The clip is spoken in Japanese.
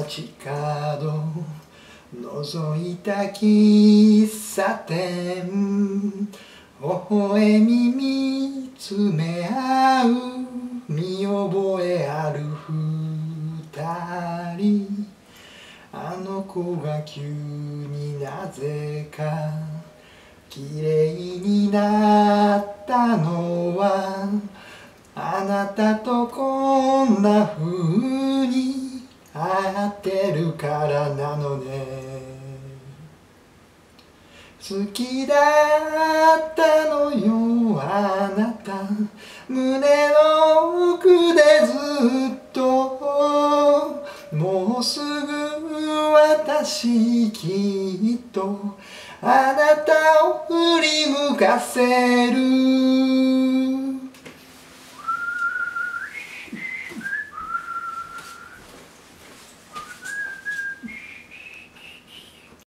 街角覗いた喫茶店微笑み見つめ合う見覚えある二人あの子が急になぜか綺麗になったのはあなたとこんな風に会ってるからなのね好きだったのよあなた胸の奥でずっともうすぐ私きっとあなたを振り向かせる